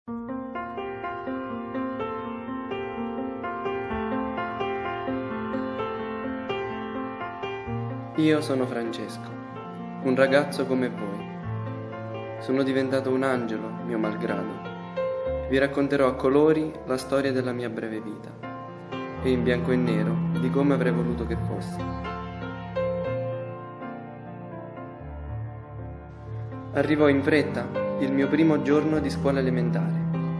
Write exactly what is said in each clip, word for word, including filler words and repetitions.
Io sono Francesco, un ragazzo come voi. Sono diventato un angelo, mio malgrado. Vi racconterò a colori la storia della mia breve vita e in bianco e nero di come avrei voluto che fosse. Arrivò in fretta il mio primo giorno di scuola elementare.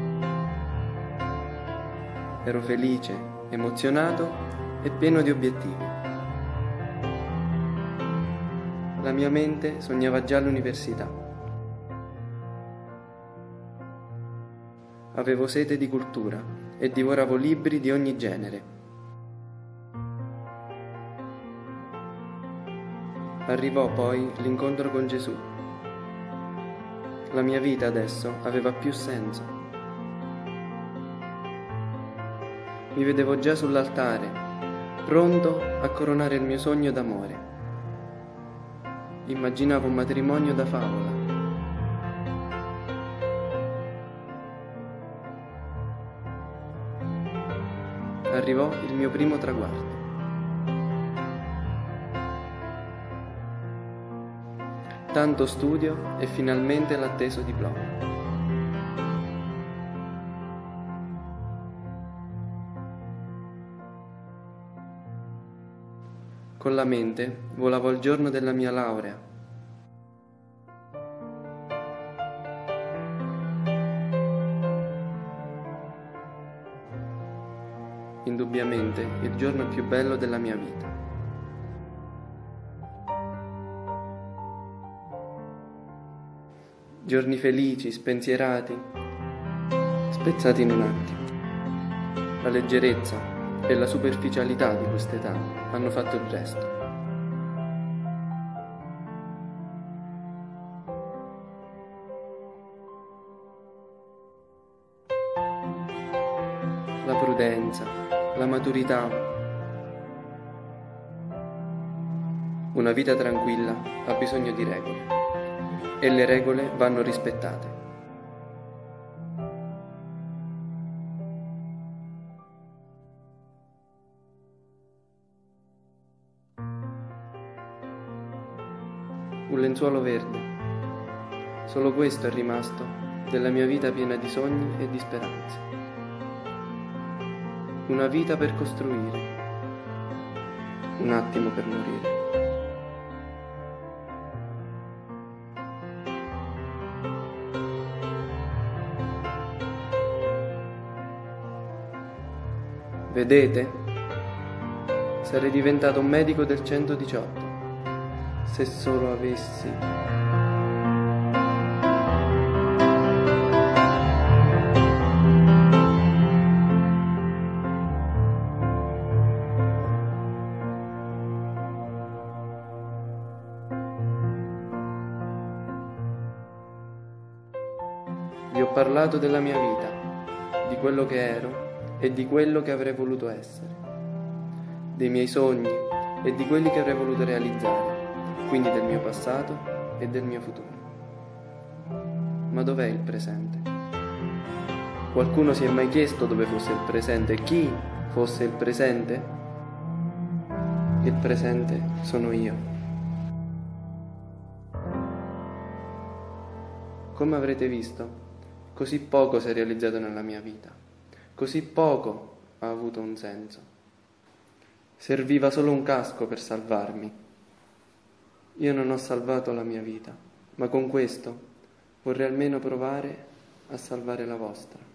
Ero felice, emozionato e pieno di obiettivi. La mia mente sognava già l'università. Avevo sete di cultura e divoravo libri di ogni genere. Arrivò poi l'incontro con Gesù. La mia vita adesso aveva più senso. Mi vedevo già sull'altare, pronto a coronare il mio sogno d'amore. Immaginavo un matrimonio da favola. Arrivò il mio primo traguardo. Tanto studio e finalmente l'atteso diploma. Con la mente volavo al giorno della mia laurea. Indubbiamente il giorno più bello della mia vita. Giorni felici, spensierati, spezzati in un attimo. La leggerezza e la superficialità di quest'età hanno fatto il resto. La prudenza, la maturità. Una vita tranquilla ha bisogno di regole e le regole vanno rispettate. Un lenzuolo verde. Solo questo è rimasto della mia vita piena di sogni e di speranze. Una vita per costruire, un attimo per morire. Vedete? Sarei diventato un medico del centodiciotto. Se solo avessi... Vi ho parlato della mia vita, di quello che ero e di quello che avrei voluto essere, dei miei sogni e di quelli che avrei voluto realizzare. Quindi del mio passato e del mio futuro. Ma dov'è il presente? Qualcuno si è mai chiesto dove fosse il presente e chi fosse il presente? Il presente sono io. Come avrete visto, così poco si è realizzato nella mia vita, così poco ha avuto un senso. Serviva solo un casco per salvarmi. Io non ho salvato la mia vita, ma con questo vorrei almeno provare a salvare la vostra.